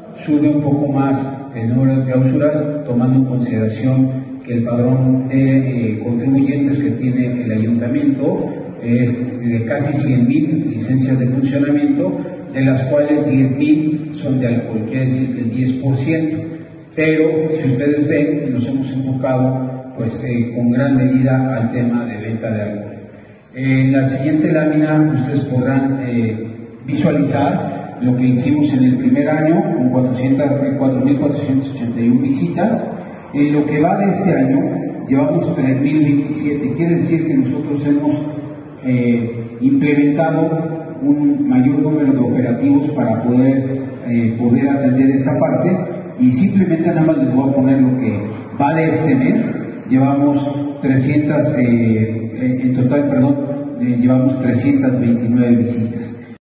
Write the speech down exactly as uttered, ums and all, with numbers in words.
sube un poco más el número de clausuras, tomando en consideración que el padrón de eh, contribuyentes que tiene el ayuntamiento es de casi cien mil licencias de funcionamiento, de las cuales diez mil son de alcohol, quiere decir que el diez por ciento. Pero si ustedes ven, nos hemos enfocado pues eh, con gran medida al tema de venta de alcohol. En la siguiente lámina ustedes podrán eh, visualizar lo que hicimos en el primer año con cuatro mil cuatrocientas ochenta y una visitas. En lo que va de este año llevamos tres mil veintisiete, quiere decir que nosotros hemos eh, implementado un mayor número de operativos para poder, eh, poder atender esta parte, y simplemente nada más les voy a poner lo que va de este mes. Llevamos trescientas, eh, en total, perdón, eh, llevamos trescientas veintinueve visitas.